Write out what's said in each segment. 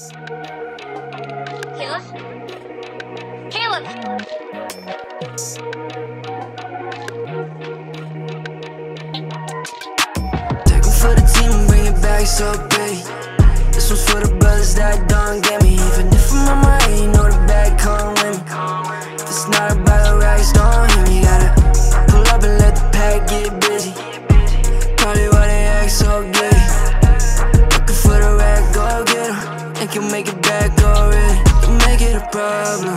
For the team and bring it back so big. This one's for the brothers that don't get me. Even if I'm on my way, you know the bag come with me. If it's not about the racks, don't hear me. Gotta pull up and let the pack get busy. Probably why they act so gay. Looking for the rack, go get 'em. And can make it back already. Don't make it a problem.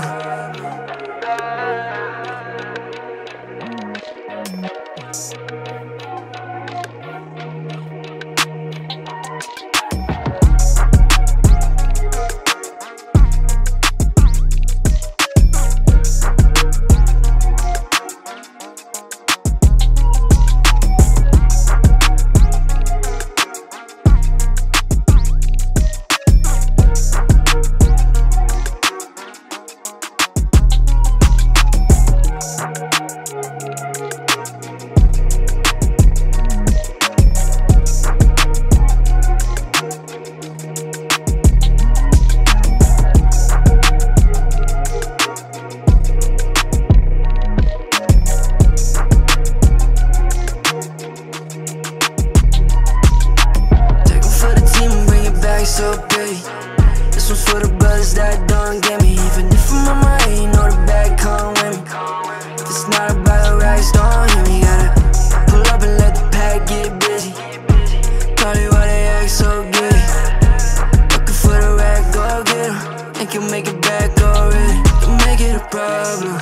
So big. This one's for the brothers that don't get me. Even if I'm on my way, you know the bag come with me. If it's not about the racks, don't hear me. Gotta pull up and let the pack get busy. Probably why they act so gay. Looking for the rack, go get 'em. And can make it back already. Don't make it a problem.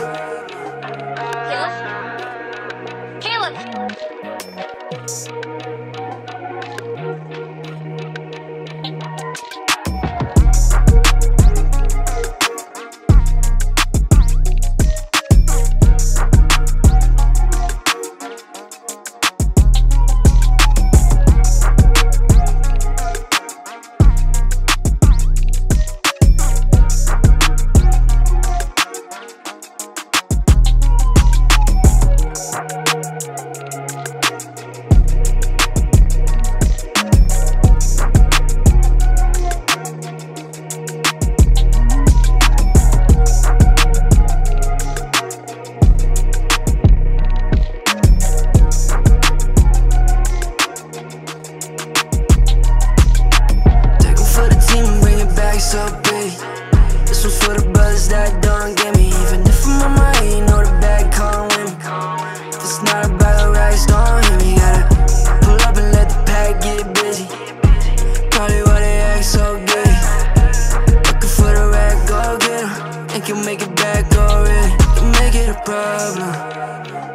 Caleb. So big. This one's for the brothers that don't get me. Even if I'm on my way, you know the bag come with me. If it's not about the racks, don't hear me. Gotta pull up and let the pack get busy. Probably why they act so gay. Looking for the rack, go get 'em. And can make it back already. Don't make it a problem.